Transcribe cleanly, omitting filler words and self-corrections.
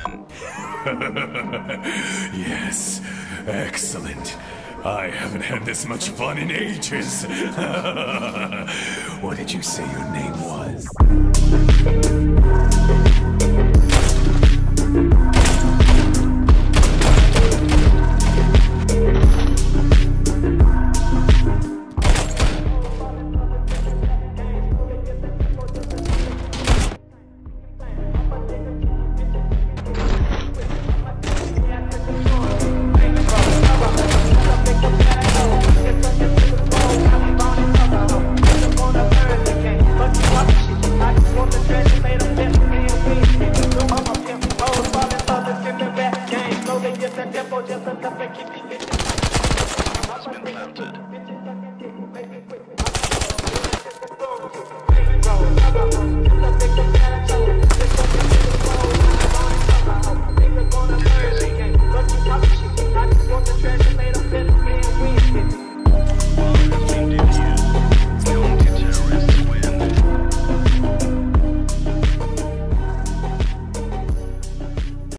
Yes, excellent. I haven't had this much fun in ages. What did you say your name was?